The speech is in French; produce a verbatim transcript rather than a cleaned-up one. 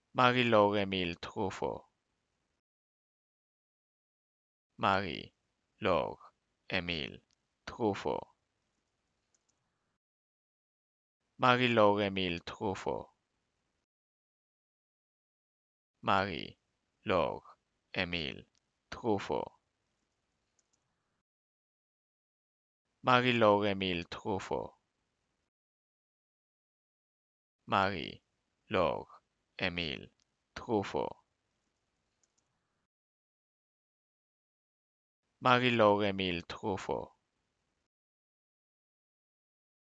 Marie-Laure Emile Truffaut, Marie-Laure Emile Truffaut, Marie-Laure Emile Truffaut, Marie-Laure Emile Truffaut, Marie-Laure Emile Truffaut, Marie-Laure Emile Truffaut, Marie-Laure Emile Truffaut,